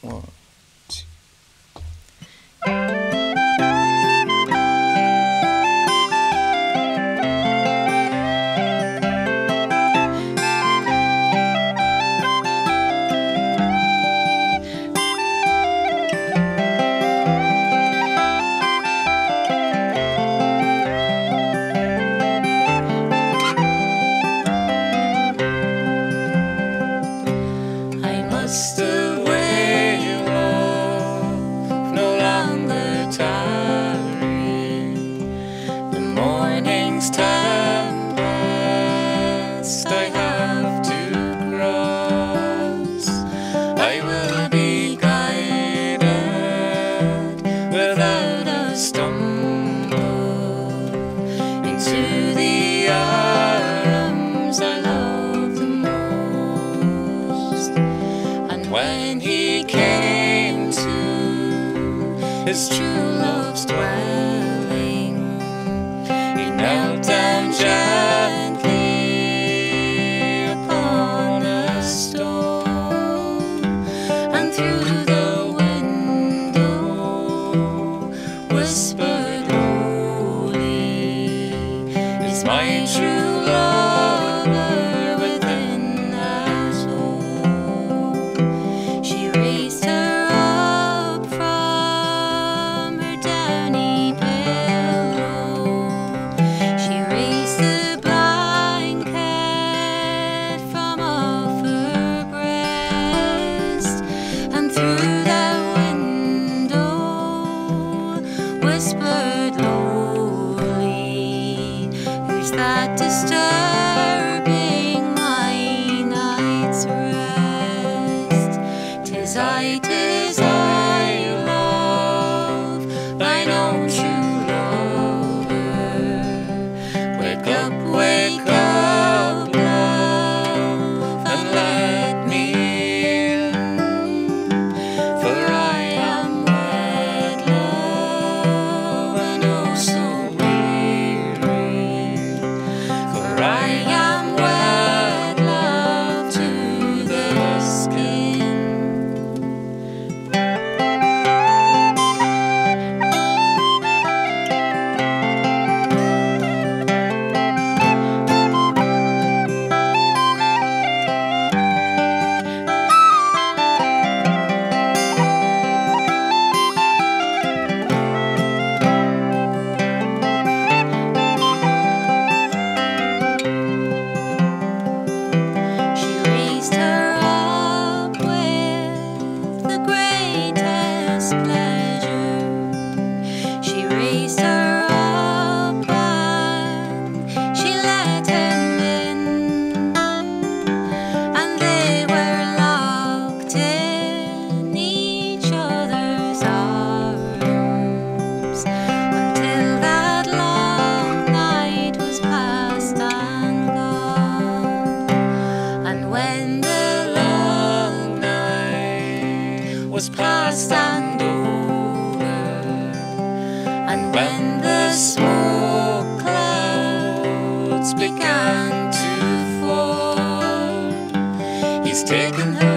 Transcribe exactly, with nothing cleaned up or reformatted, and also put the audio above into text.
One, two. Must away, love, no longer tarry. The morning's tempest I have to cross. I will be guided without a stumble into the arms I love the most. When he came to his true love's dwelling, he knelt down gently upon a stone, and through the window whispered lowly, "Is my true lover within our soul?" She raised her up from her downy pillow. She raised the blanket from off her breast, and through that window whispered lowly, "Who's that disturbing my night's rest? 'Tis I, 'tis I, love, thine own true lover. Wake up, wake up, love, and let me in, for I am wed, love, and oh so weary. For I am wed, love, to the skin." She raised her up with the greatest pleasure. She raised her up and she let him in, and they were locked in each other's arms until that long night was past and gone. And when the long night was past and over, and when the smoke clouds began to form, he's taken her